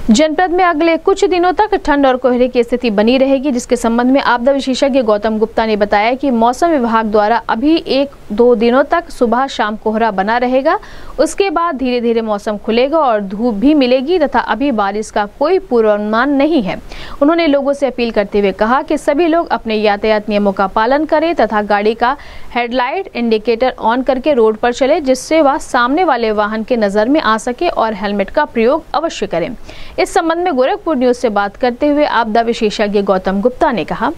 जनपद में अगले कुछ दिनों तक ठंड और कोहरे की स्थिति बनी रहेगी, जिसके संबंध में आपदा विशेषज्ञ गौतम गुप्ता ने बताया कि मौसम विभाग द्वारा अभी 1-2 दिनों तक सुबह शाम कोहरा बना रहेगा। उसके बाद धीरे धीरे मौसम खुलेगा और धूप भी मिलेगी तथा अभी बारिश का कोई पूर्वानुमान नहीं है। उन्होंने लोगों से अपील करते हुए कहा कि सभी लोग अपने यातायात नियमों का पालन करें तथा गाड़ी का हेडलाइट इंडिकेटर ऑन करके रोड पर चले, जिससे वह सामने वाले वाहन के नजर में आ सके, और हेलमेट का प्रयोग अवश्य करें। इस संबंध में गोरखपुर न्यूज से बात करते हुए आपदा विशेषज्ञ गौतम गुप्ता ने कहा,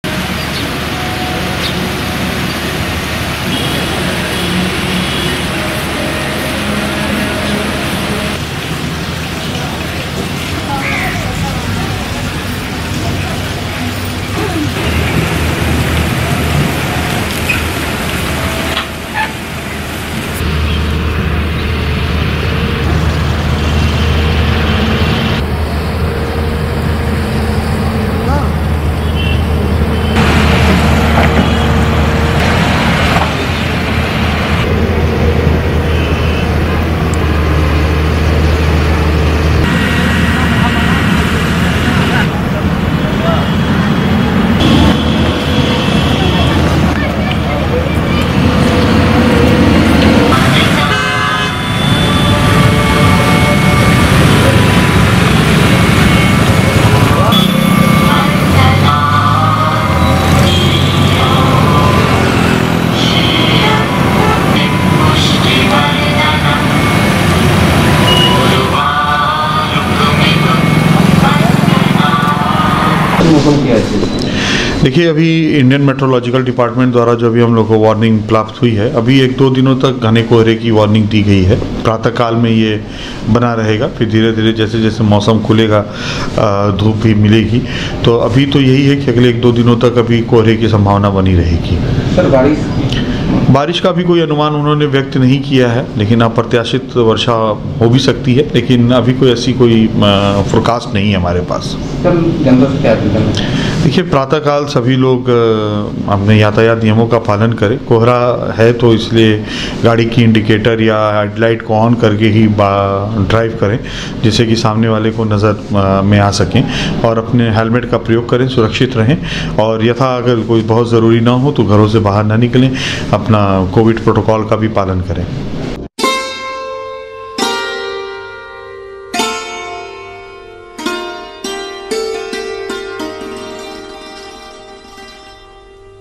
देखिए, अभी इंडियन मेट्रोलॉजिकल डिपार्टमेंट द्वारा जो अभी हम लोग को वार्निंग प्राप्त हुई है, अभी 1-2 दिनों तक घने कोहरे की वार्निंग दी गई है। प्रातःकाल में ये बना रहेगा, फिर धीरे धीरे जैसे जैसे मौसम खुलेगा धूप भी मिलेगी। तो अभी तो यही है कि अगले 1-2 दिनों तक अभी कोहरे की संभावना बनी रहेगी। सर, बारिश का भी कोई अनुमान उन्होंने व्यक्त नहीं किया है, लेकिन अप्रत्याशित वर्षा हो भी सकती है, लेकिन अभी कोई ऐसी कोई फोरकास्ट नहीं है हमारे पास। देखिए, प्रातःकाल सभी लोग अपने यातायात नियमों का पालन करें। कोहरा है तो इसलिए गाड़ी की इंडिकेटर या हेडलाइट को ऑन करके ही ड्राइव करें, जिससे कि सामने वाले को नज़र में आ सकें, और अपने हेलमेट का प्रयोग करें, सुरक्षित रहें, और यथा अगर कोई बहुत ज़रूरी ना हो तो घरों से बाहर ना निकलें, अपना कोविड प्रोटोकॉल का भी पालन करें।